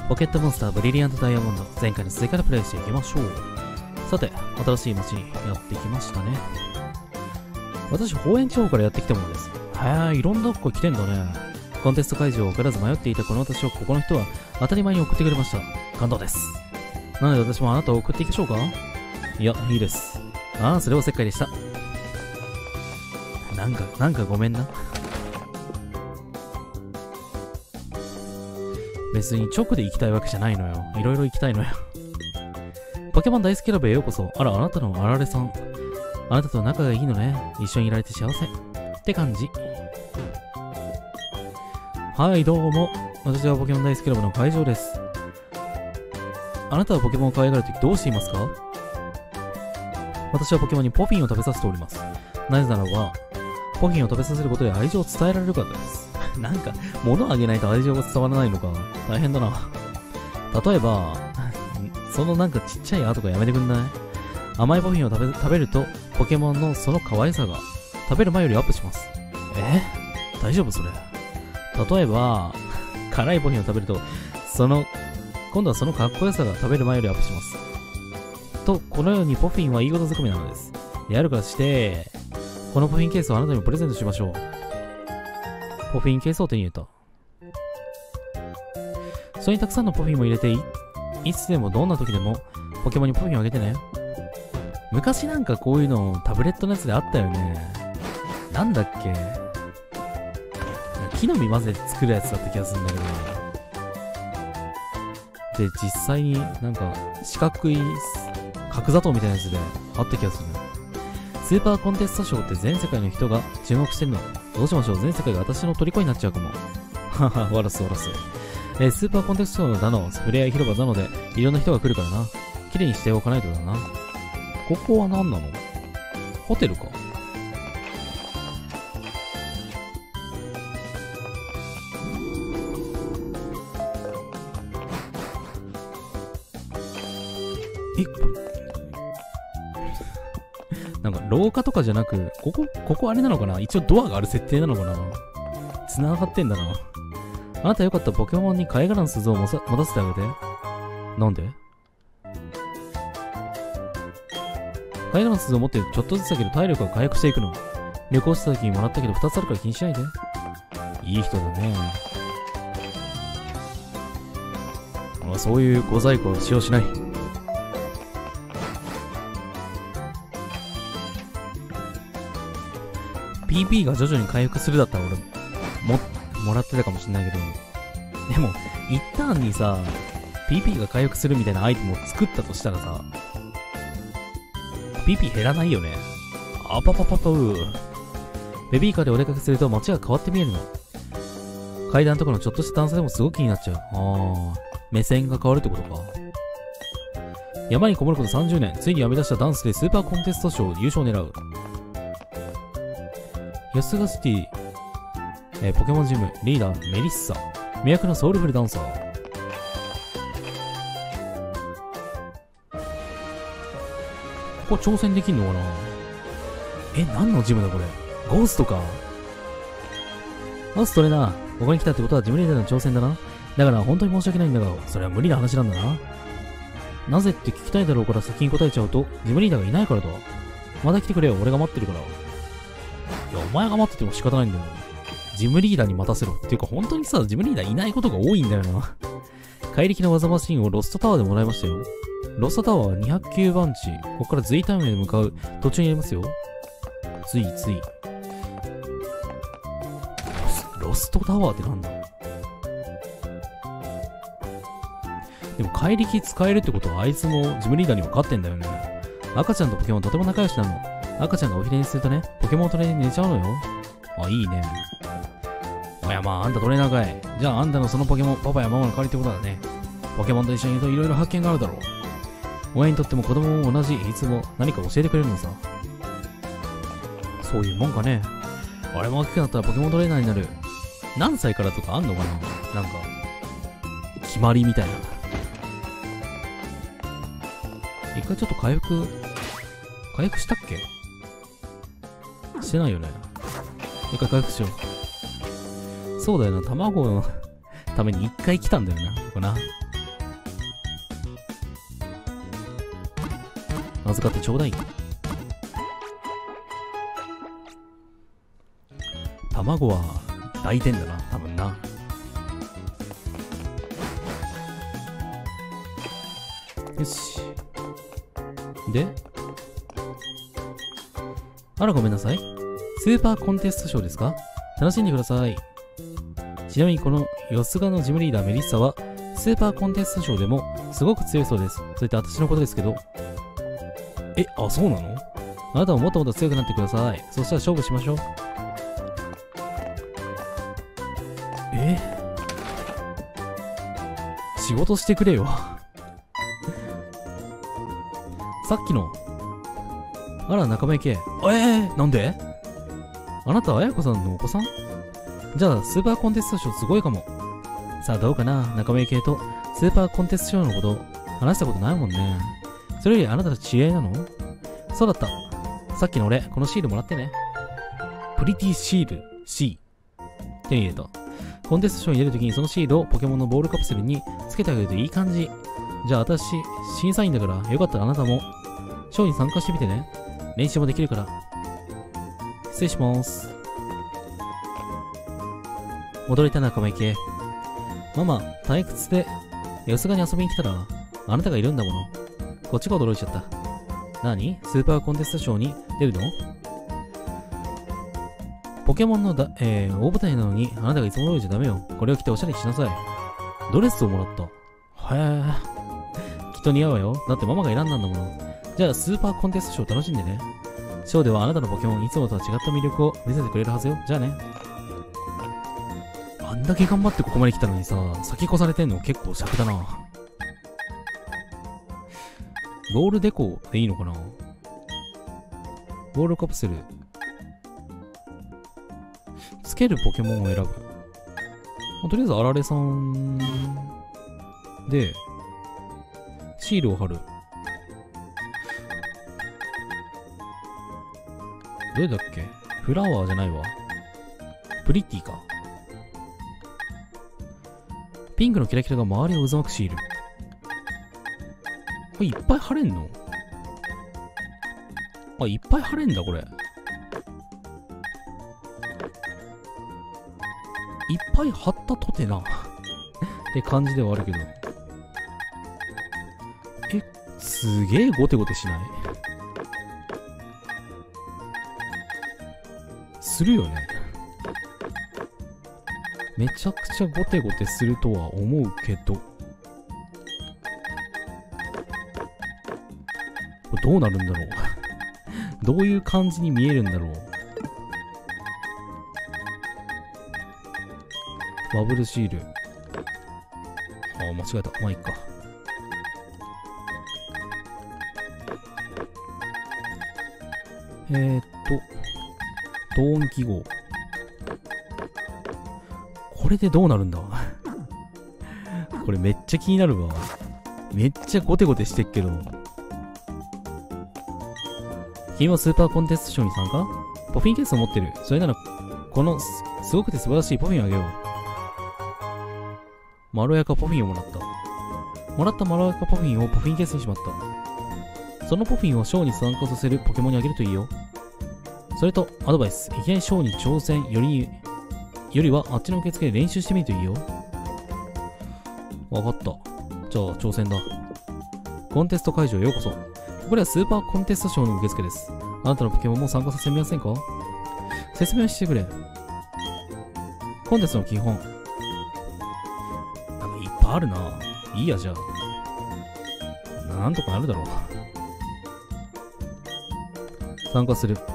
ポケットモンスターブリリアントダイヤモンド、前回の続きからプレイしていきましょう。さて、新しい街にやってきましたね。私、宝園地方からやってきたものです。いろんなとこ来てんだね。コンテスト会場を分からず迷っていたこの私をここの人は当たり前に送ってくれました。感動です。なので私もあなたを送っていきましょうか？いや、いいです。それはおせっかいでした。なんかごめんな。別に直で行きたいわけじゃないのよ。いろいろ行きたいのよ。ポケモン大好きラブへようこそ。あなたのあられさん。あなたと仲がいいのね。一緒にいられて幸せ。って感じ。はい、どうも。私はポケモン大好きラブの会場です。あなたはポケモンを可愛がるときどうしていますか？私はポケモンにポフィンを食べさせております。なぜならば、ポフィンを食べさせることで愛情を伝えられるからです。なんか、物をあげないと愛情が伝わらないのか。大変だな。例えば、そのなんかちっちゃいとかやめてくんない？甘いポフィンを食べると、ポケモンのその可愛さが、食べる前よりアップします。大丈夫それ。例えば、辛いポフィンを食べると、今度はそのかっこよさが食べる前よりアップします。と、このようにポフィンは言い事ずくめなのです。であるからして、このポフィンケースをあなたにプレゼントしましょう。ポフィンケースを手に入れた。それにたくさんのポフィンも入れていつでもどんな時でもポケモンにポフィンをあげてね。昔なんかこういうのタブレットのやつであったよね。なんだっけ？木の実混ぜて作るやつだった気がするんだけど。で、実際になんか四角い角砂糖みたいなやつであった気がする。スーパーコンテストショーって全世界の人が注目してるの。どうしましょう？全世界が私の虜になっちゃうかも。はは、わらす。スーパーコンテストショーだの、スプレー広場なので、いろんな人が来るからな。綺麗にしておかないとだな。ここは何なの？ホテルか？なんか廊下とかじゃなく、ここあれなのかな？一応ドアがある設定なのかな？繋がってんだな。あなたよかったらポケモンに貝殻の鈴を持たせてあげて。なんで？貝殻の鈴を持ってちょっとずつだけど体力が回復していくの。旅行した時にもらったけど2つあるから気にしないで。いい人だね。そういう小細工を使用しない。PP が徐々に回復するだったら俺もらってたかもしんないけど。でも、一旦にさ、PP が回復するみたいなアイテムを作ったとしたらさ、PP 減らないよね。ベビーカーでお出かけすると街が変わって見えるの。階段とかのちょっとした段差でもすごく気になっちゃう。目線が変わるってことか。山にこもること30年、ついに編み出したダンスでスーパーコンテストショー優勝を狙う。ヤスガシティ、ポケモンジム、リーダー、メリッサ、魅惑のソウルフルダンサー。ここ挑戦できんのかな？何のジムだこれ？ゴーストか？トレーナー、ここに来たってことはジムリーダーの挑戦だな。だから本当に申し訳ないんだが、それは無理な話なんだな。なぜって聞きたいだろうから先に答えちゃうと、ジムリーダーがいないからだ。また来てくれよ、俺が待ってるから。いや、お前が待ってても仕方ないんだよ。ジムリーダーに待たせろ。っていうか本当にさ、ジムリーダーいないことが多いんだよな。怪力の技マシンをロストタワーでもらいましたよ。ロストタワーは209番地。ここからズイタウンへ向かう途中にありますよ。ズイ。ロストタワーってなんだ？でも怪力使えるってことはあいつもジムリーダーには勝ってんだよね。赤ちゃんとポケモンとても仲良しなの。赤ちゃんがお昼寝するとね、ポケモントレーナーに寝ちゃうのよ。いいね。あんたトレーナーかい。じゃああんたのそのポケモン、パパやママの代わりってことだね。ポケモンと一緒にいるといろいろ発見があるだろう。親にとっても子供も同じ、いつも何か教えてくれるのさ。そういうもんかね。俺も大きくなったらポケモントレーナーになる。何歳からとかあんのかな？なんか、決まりみたいな。一回ちょっと回復したっけ？してないよね。一回回復しよう。そうだよな、卵のために一回来たんだよな、ここな。 預かってちょうだい。卵は大点だな、多分な。よし。で、あらごめんなさい。スーパーコンテストショーですか？楽しんでください。ちなみにこのヨスガのジムリーダーメリッサはスーパーコンテストショーでもすごく強いそうです。そういった私のことですけど。あ、そうなの？あなたももっともっと強くなってください。そしたら勝負しましょう。仕事してくれよ。さっきの。あら、仲間行け。なんで？あなたは綾子さんのお子さん？じゃあ、スーパーコンテストショーすごいかも。さあ、どうかな？仲間系とスーパーコンテストショーのこと話したことないもんね。それよりあなたと知り合いなの？そうだった。さっきの俺、このシールもらってね。プリティシール C。手に入れた。コンテストショーに出るときにそのシールをポケモンのボールカプセルにつけてあげるといい感じ。じゃあ私、審査員だからよかったらあなたもショーに参加してみてね。練習もできるから。失礼します。驚いた仲間行け。ママ、退屈でよすがに遊びに来たらあなたがいるんだもの。こっちが驚いちゃった。何？スーパーコンテストショーに出るの？ポケモンの大舞台なのにあなたがいつも通りじゃダメよ。これを着ておしゃれにしなさい。ドレスをもらった。へえ。きっと似合うわよ。だってママが選んだんだもの。じゃあスーパーコンテストショー楽しんでね。ショーではあなたのポケモンいつもとは違った魅力を見せてくれるはずよ。じゃあね。あんだけ頑張ってここまで来たのにさ、先越されてんの結構尺だな。ボールデコでいいのかな？ボールカプセル。つけるポケモンを選ぶ。とりあえずあられさんで、シールを貼る。どれだっけ？フラワーじゃないわ。プリティか。ピンクのキラキラが周りを渦巻くシール。これいっぱい貼れんの？あ、いっぱい貼れんだ、これ。いっぱい貼ったとてな。って感じではあるけど。すげえゴテゴテしない？するよね。めちゃくちゃゴテゴテするとは思うけど。これどうなるんだろう。どういう感じに見えるんだろう。バブルシール。あ、間違えた。まあいいか。同音記号。これでどうなるんだ。これめっちゃ気になるわ。めっちゃゴテゴテしてっけど。君もスーパーコンテストショーに参加？ポフィンケースを持ってる。それなら、このすごくて素晴らしいポフィンをあげよう。まろやかポフィンをもらった。もらったまろやかポフィンをポフィンケースにしまった。そのポフィンをショーに参加させるポケモンにあげるといいよ。それと、アドバイス。いきなりショーに挑戦よりはあっちの受付で練習してみるといいよ。わかった。じゃあ、挑戦だ。コンテスト会場へようこそ。ここではスーパーコンテストショーの受付です。あなたのポケモンも参加させてみませんか？説明してくれ。コンテストの基本。なんかいっぱいあるな。いいや、じゃあ。なんとかなるだろう。参加する。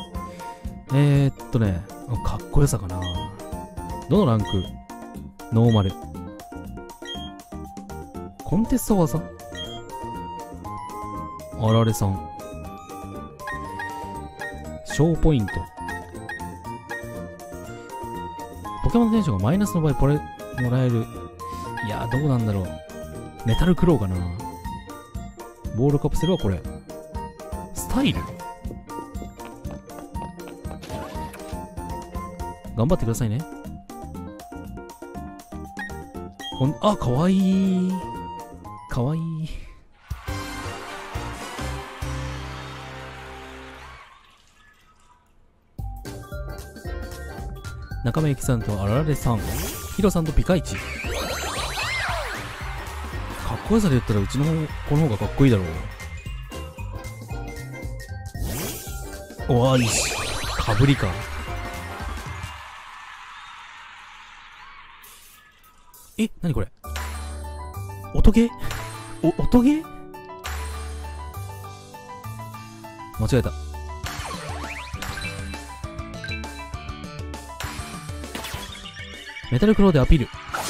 かっこよさかな。どのランク？ノーマル。コンテスト技？あられさん。小ポイント。ポケモンのテンションがマイナスの場合もらえる。いやー、どうなんだろう。メタルクローかな。ボールカプセルはこれ。スタイル？頑張ってくださいね。あ、かわいい。かわいい。 中目ゆきさんとあられさん、ヒロさんとピカイチ。かっこよさで言ったらうちの子の方がかっこいいだろう。おわ、いいし。かぶりか。え、なにこれ。音ゲー音ゲー間違えた。メタルクローでアピール。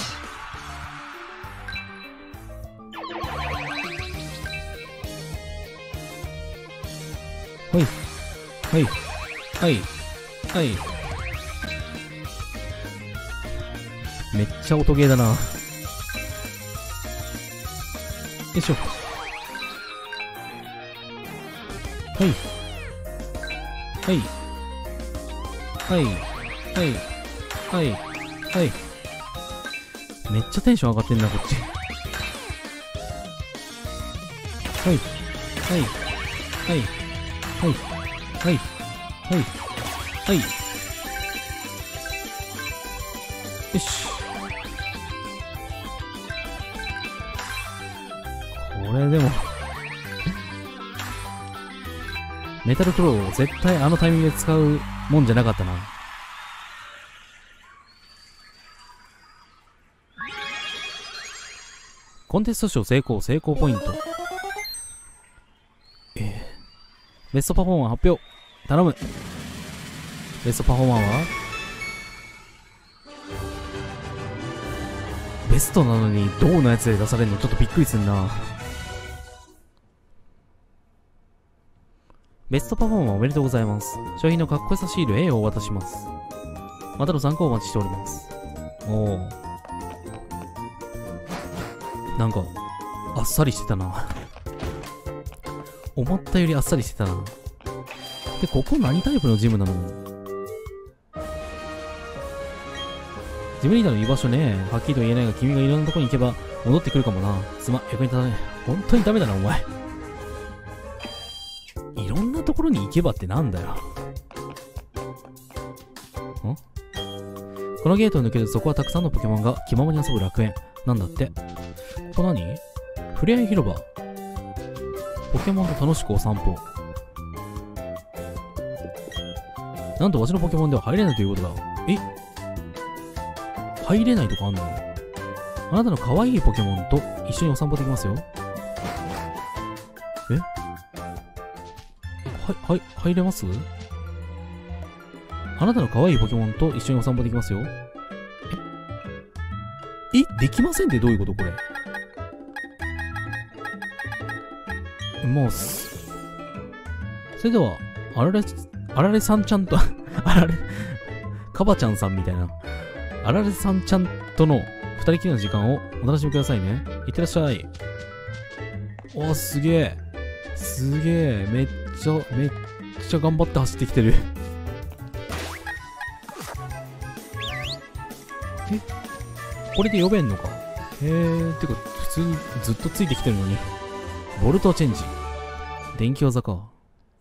はい。はい。はい。はい。めっちゃ音ゲーだな。よいしょ。はい。はい。はい。はい。はい。はい。めっちゃテンション上がってんな、こっち。はい。はい。はい。はい。はい。はい。はい。よし。これでもメタルクローを絶対あのタイミングで使うもんじゃなかったな。コンテスト賞成功ポイント。ベストパフォーマー発表。頼む。ベストパフォーマーはベストなのに銅のやつで出されるのちょっとびっくりすんな。ベストパフォーマーおめでとうございます。商品のかっこよさシール A をお渡しします。またの参考をお待ちしております。おお。なんか、あっさりしてたな。思ったよりあっさりしてたな。で、ここ何タイプのジムなの？ジムリーダーの居場所ね。はっきりと言えないが、君がいろんなとこに行けば戻ってくるかもな。すまん、役に立たない。本当にダメだな、お前。いろんなところに行けばってなんだよ。このゲートを抜けるとそこはたくさんのポケモンが気ままに遊ぶ楽園。なんだって。ここ何？ふれあい広場。ポケモンと楽しくお散歩。なんとわしのポケモンでは入れないということだ。え？入れないとかあんの？あなたの可愛いポケモンと一緒にお散歩できますよ。え？入れます？あなたの可愛いポケモンと一緒にお散歩できますよ。え、できませんってどういうことこれ。もうそれでは、あられさんちゃんと、カバちゃんさんみたいな。あられさんちゃんとの二人きりの時間をお楽しみくださいね。いってらっしゃい。おー、すげえ。すげえ。めっちゃ頑張って走ってきてる。え？これで呼べんのか？へえ、てか、普通にずっとついてきてるのに。ボルトチェンジ。電気技か。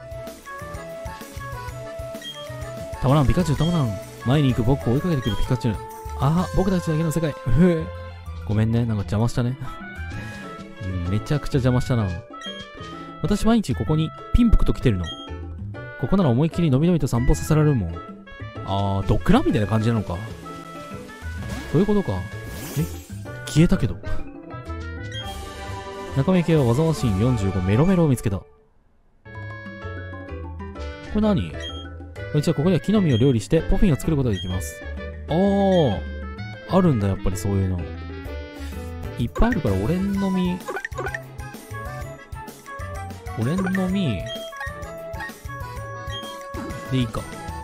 たまらん、ピカチュウたまらん。前に行く僕を追いかけてくるピカチュウ。ああ、僕たちだけの世界。ごめんね、なんか邪魔したね。めちゃくちゃ邪魔したな。私毎日ここにピンプクと来てるの。ここなら思いっきりのびのびと散歩させられるもん。あー、ドッグランみたいな感じなのか。そういうことか。消えたけど。中目系は技シーン45メロメロを見つけた。これ何？一応ここでは木の実を料理してポフィンを作ることができます。あるんだ、やっぱりそういうの。いっぱいあるから、俺んの実でいいか。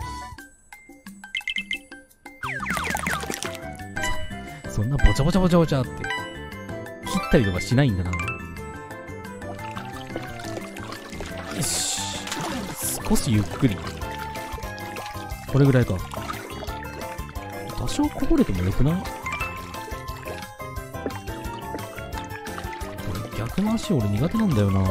そんなぼちゃぼちゃって切ったりとかしないんだな。よし。少しゆっくり。これぐらいか。多少こぼれてもよくない？これ逆の足俺苦手なんだよな。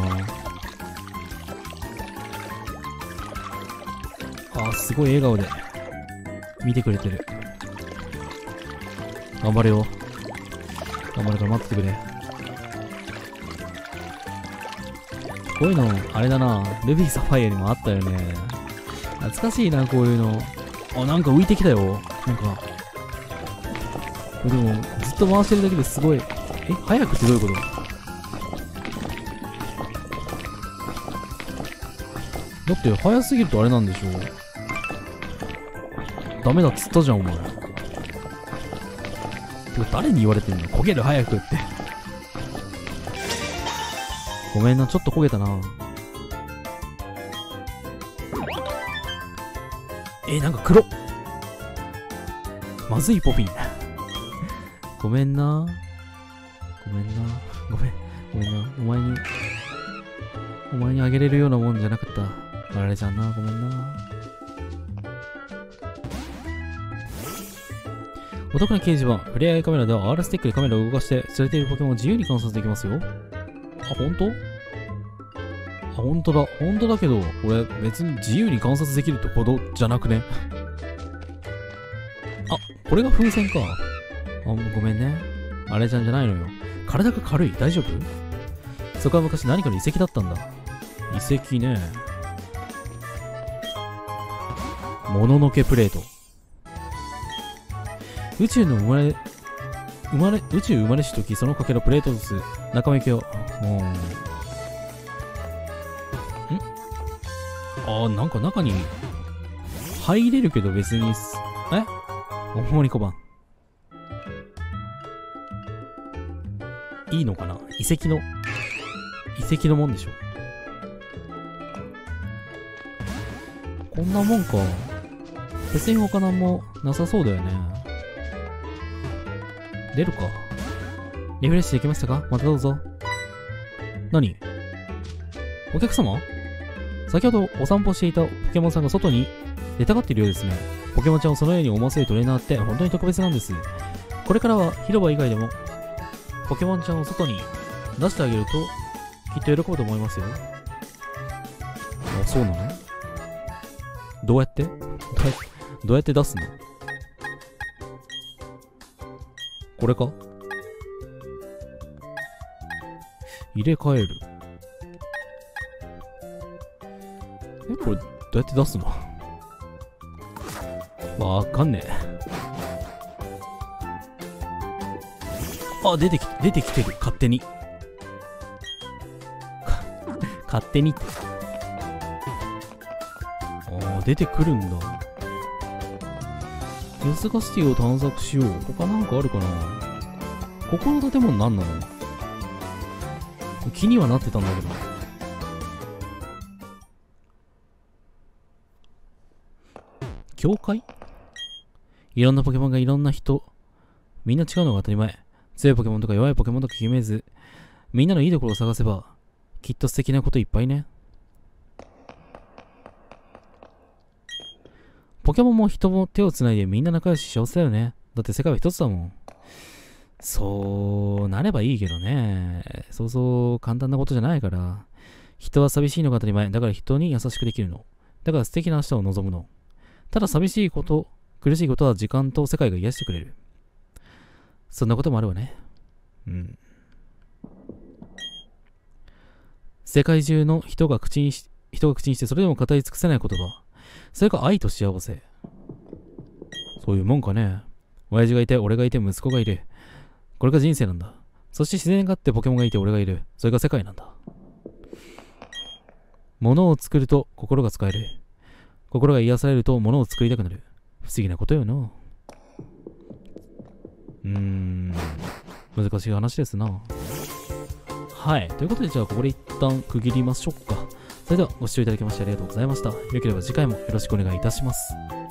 あー、すごい笑顔で見てくれてる。 頑張れよ。頑張るから待っててくれ。こういうの、あれだな。ルビーサファイアにもあったよね。懐かしいな、こういうの。あ、なんか浮いてきたよ。なんか。でも、ずっと回してるだけですごい。早くってどういうこと？だって、早すぎるとあれなんでしょ？ダメだっつったじゃん、お前。誰に言われてんの？焦げる早くって。ごめんな、ちょっと焦げたな。なんか黒っ。まずいポピー。ごめんな。ごめんな。ごめんな。お前にあげれるようなもんじゃなかった。あれじゃんな。ごめんな。お得な掲示板。フレアカメラでは R スティックでカメラを動かして、連れているポケモンを自由に観察できますよ。あ、ほんと？あ、ほんとだ。ほんとだけど、俺、別に自由に観察できるってほどじゃなくね？あ、これが風船か。あ、ごめんね。あれじゃんじゃないのよ。体が軽い。大丈夫？そこは昔何かの遺跡だったんだ。遺跡ね。もののけプレート。宇宙生まれしとき、そのかけらプレート数、仲間行けよ。なんか中に入れるけど別におもりこばん。いいのかな？遺跡のもんでしょ。こんなもんか。別に他なんもなさそうだよね。出るか。リフレッシュできましたか？またどうぞ。何？お客様？先ほどお散歩していたポケモンさんが外に出たがっているようですね。ポケモンちゃんをそのように思わせるトレーナーって本当に特別なんです。これからは広場以外でもポケモンちゃんを外に出してあげるときっと喜ぶと思いますよ。あ、そうなの？どうやって出すの？これか？入れ替える。これどうやって出すの？わかんねえ。あ、出てきてる。勝手に。勝手にって。出てくるんだ。エスガシティを探索しよう。他なんかあるかな？ここの建物何なの？気にはなってたんだけど。教会？いろんなポケモンがいろんな人。みんな違うのが当たり前。強いポケモンとか弱いポケモンとか決めず、みんなのいいところを探せば、きっと素敵なこといっぱいね。ポケモンも人も手をつないでみんな仲良し幸せだよね。だって世界は一つだもん。そうなればいいけどね。そうそう簡単なことじゃないから。人は寂しいのが当たり前。だから人に優しくできるの。だから素敵な明日を望むの。ただ寂しいこと、苦しいことは時間と世界が癒してくれる。そんなこともあるわね。世界中の人が口にしてそれでも語り尽くせない言葉。それが愛と幸せ。そういうもんかね。親父がいて、俺がいて、息子がいる。これが人生なんだ。そして自然があってポケモンがいて、俺がいる。それが世界なんだ。物を作ると心が使える。心が癒されると物を作りたくなる。不思議なことよな。難しい話ですな。はい。ということで、じゃあここで一旦区切りましょうか。それではご視聴いただきましてありがとうございました。よければ次回もよろしくお願いいたします。